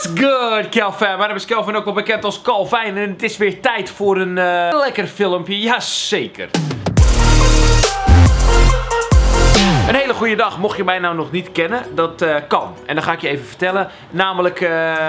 Good, Kelvin. Mijn naam is Kelvin, ook wel bekend als Calvin. En het is weer tijd voor een lekker filmpje. Jazeker. Een hele goede dag, mocht je mij nou nog niet kennen, dat kan. En dan ga ik je even vertellen, namelijk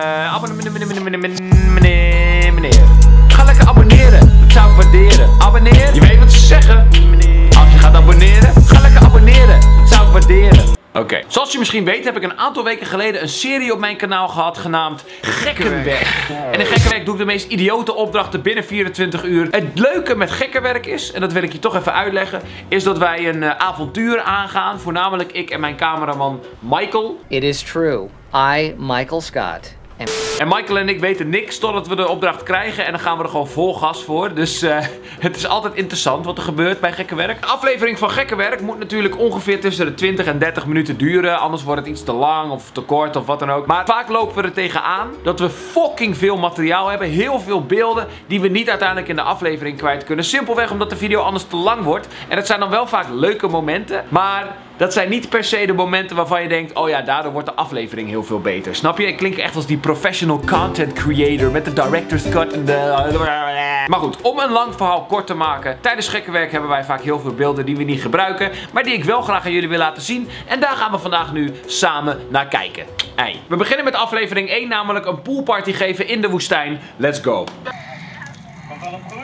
meneer. Ga lekker abonneren, dat zou ik waarderen. Abonneer, je weet wat ze zeggen. Als je gaat abonneren, ga lekker abonneren, dat zou ik waarderen. Oké. Zoals je misschien weet heb ik een aantal weken geleden een serie op mijn kanaal gehad genaamd Gekkenwerk. En in Gekkenwerk doe ik de meest idiote opdrachten binnen 24 uur. Het leuke met Gekkenwerk is, en dat wil ik je toch even uitleggen, is dat wij een avontuur aangaan. Voornamelijk ik en mijn cameraman Michael. It is true. I, Michael Scott. En Michael en ik weten niks totdat we de opdracht krijgen en dan gaan we er gewoon vol gas voor. Dus het is altijd interessant wat er gebeurt bij Gekkenwerk. De aflevering van Gekkenwerk moet natuurlijk ongeveer tussen de 20 en 30 minuten duren. Anders wordt het iets te lang of te kort of wat dan ook. Maar vaak lopen we er tegenaan dat we fucking veel materiaal hebben. Heel veel beelden die we niet uiteindelijk in de aflevering kwijt kunnen. Simpelweg omdat de video anders te lang wordt. En het zijn dan wel vaak leuke momenten. Maar dat zijn niet per se de momenten waarvan je denkt, oh ja, daardoor wordt de aflevering heel veel beter. Snap je? Ik klink echt als die professional content creator met de director's cut en de... Maar goed, om een lang verhaal kort te maken. Tijdens Gekkenwerk hebben wij vaak heel veel beelden die we niet gebruiken. Maar die ik wel graag aan jullie wil laten zien. En daar gaan we vandaag nu samen naar kijken. Hey. We beginnen met aflevering 1, namelijk een poolparty geven in de woestijn. Let's go. Komt alles goed?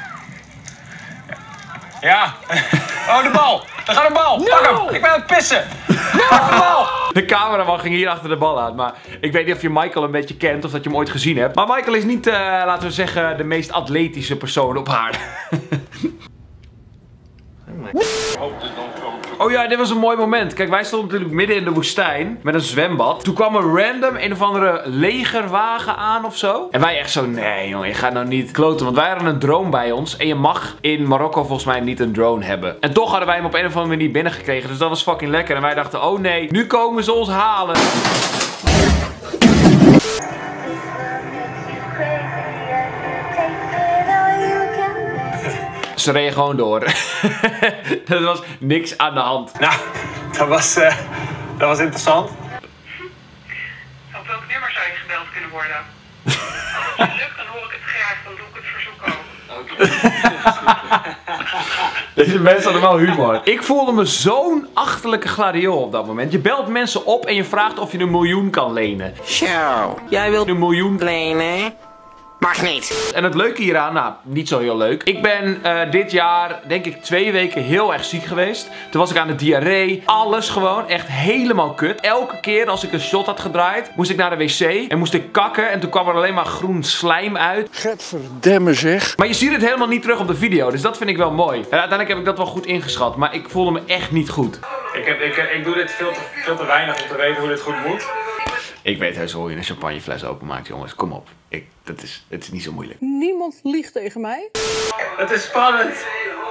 Ja. Oh, de bal. Daar gaat een bal. No. Pak hem. Ik ben aan het pissen. No. Pak de bal. De cameraman ging hier achter de bal aan. Maar ik weet niet of je Michael een beetje kent of dat je hem ooit gezien hebt. Maar Michael is niet, laten we zeggen, de meest atletische persoon op aarde. Oh ja, dit was een mooi moment. Kijk, wij stonden natuurlijk midden in de woestijn met een zwembad. Toen kwam er random een of andere legerwagen aan of zo. En wij echt zo, nee jongen, je gaat nou niet kloten. Want wij hadden een drone bij ons. En je mag in Marokko volgens mij niet een drone hebben. En toch hadden wij hem op een of andere manier binnengekregen. Dus dat was fucking lekker. En wij dachten, oh nee, nu komen ze ons halen. Ze reden gewoon door. Er was niks aan de hand. Nou, dat was interessant. Op welk nummer zou je gebeld kunnen worden? Als het lukt, dan hoor ik het graag, dan doe ik het verzoek ook. Deze mensen hadden wel humor. Ik voelde me zo'n achterlijke gladiool op dat moment. Je belt mensen op en je vraagt of je een miljoen kan lenen. Zo, jij wilt een miljoen lenen? Mag niet. En het leuke hieraan, nou, niet zo heel leuk. Ik ben dit jaar, denk ik, 2 weken heel erg ziek geweest. Toen was ik aan de diarree. Alles gewoon, echt helemaal kut. Elke keer als ik een shot had gedraaid, moest ik naar de wc en moest ik kakken. En toen kwam er alleen maar groen slijm uit. Gadverdamme zeg. Maar je ziet het helemaal niet terug op de video, dus dat vind ik wel mooi. En uiteindelijk heb ik dat wel goed ingeschat, maar ik voelde me echt niet goed. Ik doe dit veel te weinig om te weten hoe dit goed moet. Ik weet heus wel hoe je een champagnefles openmaakt, jongens. Kom op. Het is niet zo moeilijk. Niemand liegt tegen mij. Het is spannend.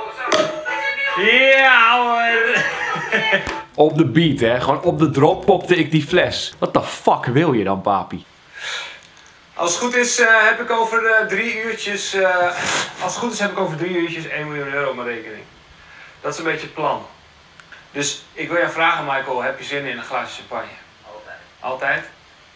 Ja hoor. Op de beat, hè. Gewoon op de drop popte ik die fles. Wat de fuck wil je dan, papi? Als het goed is heb ik over 3 uurtjes... als het goed is heb ik over 3 uurtjes 1 miljoen euro op mijn rekening. Dat is een beetje het plan. Dus ik wil jou vragen, Michael, heb je zin in een glaasje champagne? Altijd. Altijd?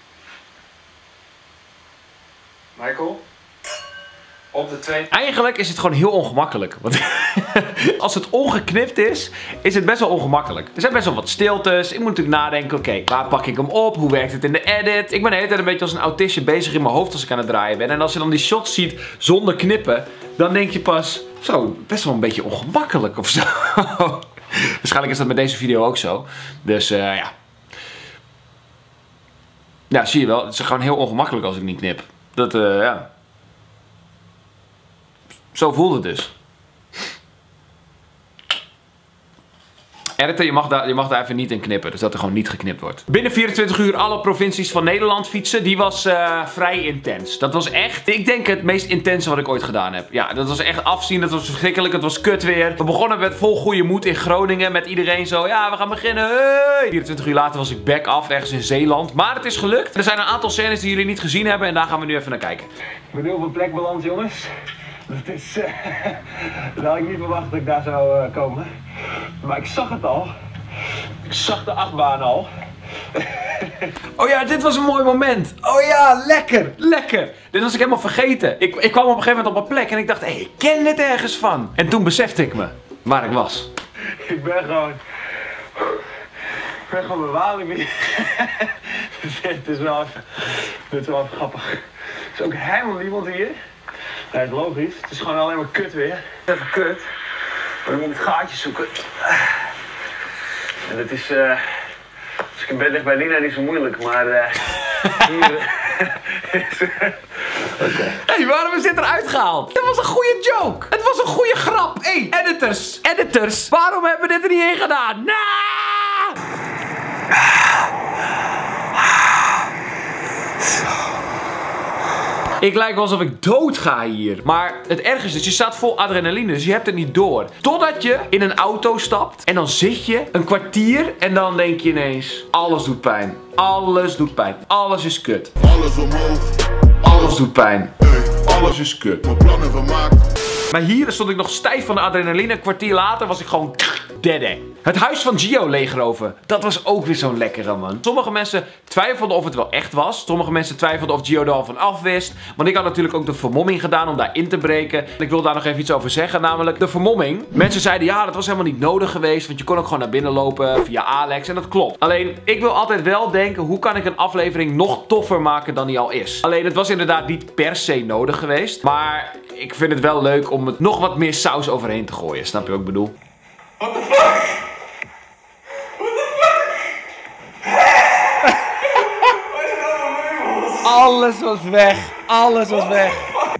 Michael? Op de 2... Eigenlijk is het gewoon heel ongemakkelijk. Want als het ongeknipt is, is het best wel ongemakkelijk. Er zijn best wel wat stiltes. Ik moet natuurlijk nadenken, oké, waar pak ik hem op? Hoe werkt het in de edit? Ik ben de hele tijd een beetje als een autistje bezig in mijn hoofd als ik aan het draaien ben. En als je dan die shots ziet zonder knippen, dan denk je pas, zo, best wel een beetje ongemakkelijk of zo. Waarschijnlijk is dat met deze video ook zo. Dus ja. Ja, zie je wel. Het is gewoon heel ongemakkelijk als ik niet knip. Dat, ja. Zo voelt het dus. Editen, je mag daar even niet in knippen. Dus dat er gewoon niet geknipt wordt. Binnen 24 uur alle provincies van Nederland fietsen. Die was vrij intens. Dat was echt, ik denk het meest intense wat ik ooit gedaan heb. Ja, dat was echt afzien. Dat was verschrikkelijk. Het was kut weer. We begonnen met vol goede moed in Groningen. Met iedereen zo, ja, we gaan beginnen. Hey! 24 uur later was ik back af ergens in Zeeland. Maar het is gelukt. Er zijn een aantal scènes die jullie niet gezien hebben. En daar gaan we nu even naar kijken. Ik ben nu op een plek beland, jongens. Dat is... dat had ik niet verwacht dat ik daar zou komen. Maar ik zag het al. Ik zag de achtbaan al. Oh ja, dit was een mooi moment. Oh ja, lekker, lekker. Dit was ik helemaal vergeten. Ik kwam op een gegeven moment op een plek en ik dacht, hé, ik ken dit ergens van. En toen besefte ik me waar ik was. Ik ben gewoon bij Walibi. Het is wel even grappig. Er is ook helemaal niemand hier. Nee, het is logisch. Het is gewoon alleen maar kut weer. Even kut. Maar dan moet ik gaatjes zoeken. En dat is, als ik in bed lig bij Lina, niet zo moeilijk, maar hier Hé, waarom is dit eruit gehaald? Dit was een goede joke. Het was een goede grap. Hé, editors. Waarom hebben we dit er niet in gedaan? Ik lijk wel alsof ik dood ga hier. Maar het ergste is, je staat vol adrenaline, dus je hebt het niet door. Totdat je in een auto stapt en dan zit je een kwartier en dan denk je ineens, alles doet pijn. Alles doet pijn. Alles is kut. Alles omhoog, Alles doet pijn. alles is kut. Mijn plannen vermaakt. Maar hier stond ik nog stijf van de adrenaline. Een kwartier later was ik gewoon dede. Het huis van Gio leegroven. Dat was ook weer zo'n lekkere, man. Sommige mensen twijfelden of het wel echt was. Sommige mensen twijfelden of Gio er al van af wist. Want ik had natuurlijk ook de vermomming gedaan om daarin te breken. Ik wil daar nog even iets over zeggen, namelijk de vermomming. Mensen zeiden ja, dat was helemaal niet nodig geweest. Want je kon ook gewoon naar binnen lopen via Alex. En dat klopt. Alleen, ik wil altijd wel denken, hoe kan ik een aflevering nog toffer maken dan die al is? Alleen, het was inderdaad niet per se nodig geweest. Maar ik vind het wel leuk om het nog wat meer saus overheen te gooien. Snap je wat ik bedoel? What the fuck? What the fuck? Alles was weg. Alles was weg.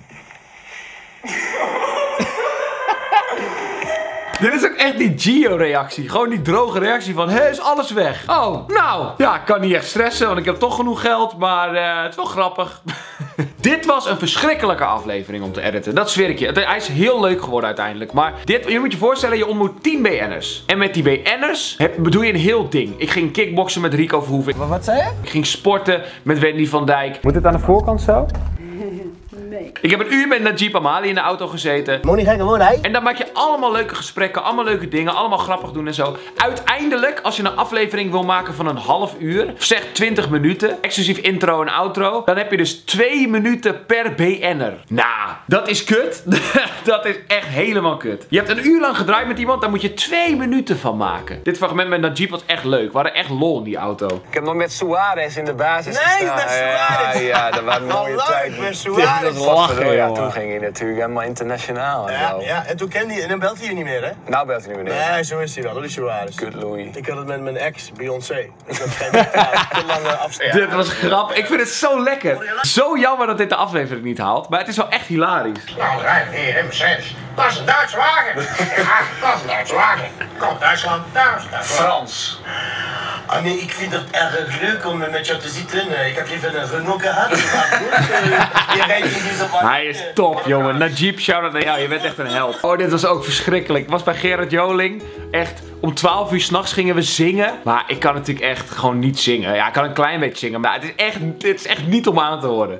Dit is ook echt die Gio-reactie. Gewoon die droge reactie van, hé, is alles weg? Oh, nou. Ja, ik kan niet echt stressen, want ik heb toch genoeg geld. Maar het is wel grappig. Dit was een verschrikkelijke aflevering om te editen. Dat zweer ik je. Hij is heel leuk geworden uiteindelijk. Maar je moet je voorstellen, je ontmoet 10 BN'ers. En met die BN'ers bedoel je een heel ding. Ik ging kickboksen met Rico Verhoeven. Wat zei je? Ik ging sporten met Wendy van Dijk. Moet dit aan de voorkant zo? Nee. Ik heb een uur met Najib Amali in de auto gezeten. En dan maak je allemaal leuke gesprekken, allemaal leuke dingen, allemaal grappig doen en zo. Uiteindelijk, als je een aflevering wil maken van een half uur, zeg 20 minuten, exclusief intro en outro, dan heb je dus 2 minuten per BN'er. Nou, dat is kut. Dat is echt helemaal kut. Je hebt een uur lang gedraaid met iemand, daar moet je 2 minuten van maken. Dit fragment met Najib was echt leuk. We hadden echt lol in die auto. Ik heb nog met Suarez in de basis gestaan. met Suarez. Ja, dat waren mooie tijd. Met Suarez. Lachen, Ja, jongen. toen ging hij natuurlijk helemaal internationaal. Ja, en toen kende hij, en dan belt hij je niet meer, hè? Nou belt hij niet meer neer. Nee, zo is hij wel, dat is Suarez. Kut Louis. Ik had het met mijn ex, Beyoncé. Ik had geen te lange afstand. Dit was grappig. Ik vind het zo lekker. Zo jammer dat dit de aflevering niet haalt. Maar het is wel echt hilarisch. Nou, rijden hier in Mercedes. Dat is een Duitse wagen. Ja, dat is een Duitse wagen. Kom, Duitsland, daar. Frans. Ah nee, ik vind het erg leuk om met jou te zitten. Ik heb even een Renault gehad. Je rijdt in deze wagen. Hij is top, jongen. Najib, shout-out naar jou. Je bent echt een held. Oh, dit was ook verschrikkelijk. Ik was bij Gerard Joling. Echt, om 12 uur 's nachts gingen we zingen. Maar ik kan natuurlijk echt gewoon niet zingen. Ja, ik kan een klein beetje zingen. Maar het is echt niet om aan te horen.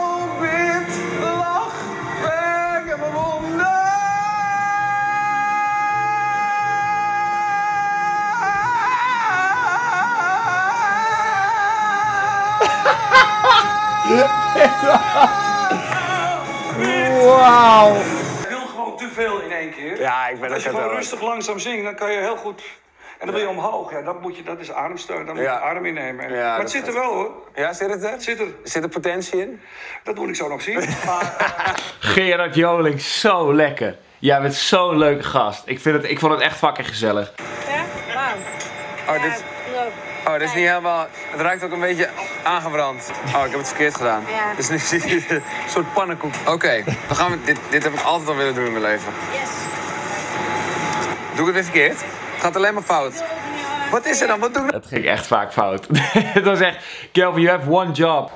Wauw. Je wil gewoon te veel in één keer. Ja, ik ben Als je ook gewoon wel. rustig langzaam zingt, dan kan je heel goed. En dan wil je omhoog. Ja, dat is ademsteun. Dan moet je adem innemen. Ja, maar het dat zit er wel, hoor. Ja, zit het er? Het zit er. Zit er potentie in? Dat moet ik zo nog zien. Maar, Gerard Joling, zo lekker. Jij bent zo'n leuke gast. Ik vond het echt fucking gezellig. Ja? Wauw. Oh, dit is niet helemaal... Het ruikt ook een beetje aangebrand. Oh, ik heb het verkeerd gedaan. Ja. Dus nu zie je een soort pannenkoek. Oké, dan gaan we... Dit heb ik altijd al willen doen in mijn leven. Yes. Doe ik het weer verkeerd? Gaat alleen maar fout. Wat is er dan? Wat doe ik? Het ging echt vaak fout. Het was echt, Kelvin, you have one job.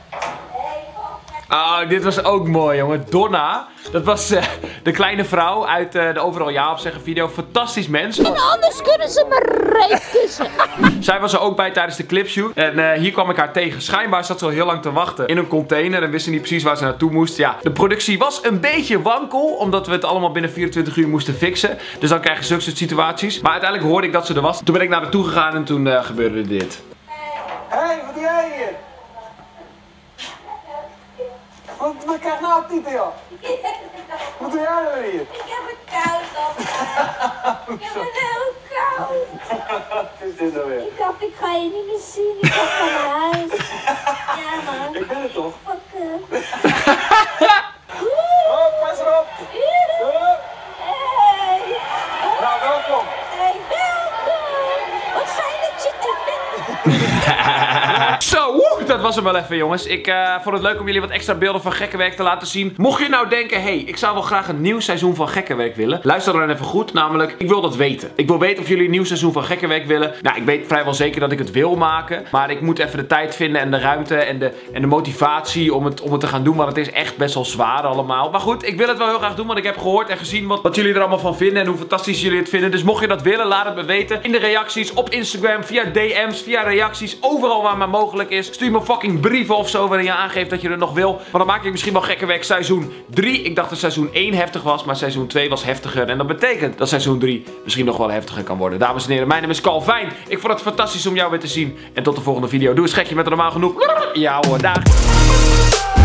Oh, dit was ook mooi, jongen. Donna, dat was de kleine vrouw uit de Overal Ja op zeggen video. Fantastisch mens. En anders kunnen ze me reet kussen. Zij was er ook bij tijdens de clipshoot. En hier kwam ik haar tegen. Schijnbaar zat ze al heel lang te wachten in een container. En wist ze niet precies waar ze naartoe moest. Ja, de productie was een beetje wankel. Omdat we het allemaal binnen 24 uur moesten fixen. Dus dan krijg je zulke soort situaties. Maar uiteindelijk hoorde ik dat ze er was. Toen ben ik naar haar toe gegaan en toen gebeurde dit. Hey, wat doe jij hier? Wat krijg je nou titel, joh? Wat doe jij nou hier? Ik heb het koud op. Ik heb het heel koud. Wat is dit nou weer? Ik dacht, ik ga je niet meer zien. Ik ga van naar huis. Ja, man. Ik ben het toch? Fuck. Oh, pas erop! Hey. Nou, welkom! Hey, welkom. Wat fijn dat je er bent. Zo, dat was hem wel even, jongens. Ik vond het leuk om jullie wat extra beelden van Gekkenwerk te laten zien. Mocht je nou denken, hey, ik zou wel graag een nieuw seizoen van Gekkenwerk willen. Luister dan even goed, namelijk, ik wil dat weten. Ik wil weten of jullie een nieuw seizoen van Gekkenwerk willen. Nou, ik weet vrijwel zeker dat ik het wil maken. Maar ik moet even de tijd vinden en de ruimte en de motivatie om het te gaan doen. Want het is echt best wel zwaar allemaal. Maar goed, ik wil het wel heel graag doen, want ik heb gehoord en gezien wat jullie er allemaal van vinden. En hoe fantastisch jullie het vinden. Dus mocht je dat willen, laat het me weten. In de reacties, op Instagram, via DM's, via reacties. Overal waar maar mogelijk is. Stuur me fucking brieven of zo waarin je aangeeft dat je het nog wil. Maar dan maak ik misschien wel Gekkenwerk seizoen 3. Ik dacht dat seizoen 1 heftig was, maar seizoen 2 was heftiger. En dat betekent dat seizoen 3 misschien nog wel heftiger kan worden. Dames en heren, mijn naam is Calvin. Ik vond het fantastisch om jou weer te zien. En tot de volgende video. Doe eens gekje met een normaal genoeg. Ja hoor, dag.